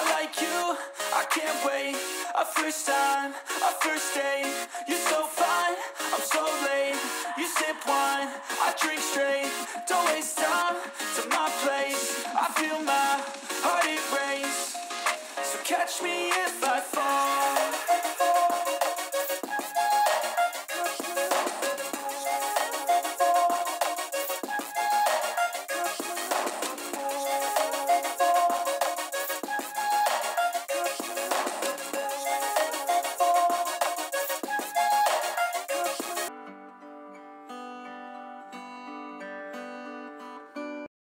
like you, I can't wait. A first time, a first date. You're so fine, I'm so late. You sip wine, I drink straight. Don't waste time to my place. I feel my heart erase. So catch me if I